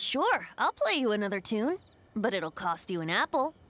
Sure, I'll play you another tune, but it'll cost you an apple.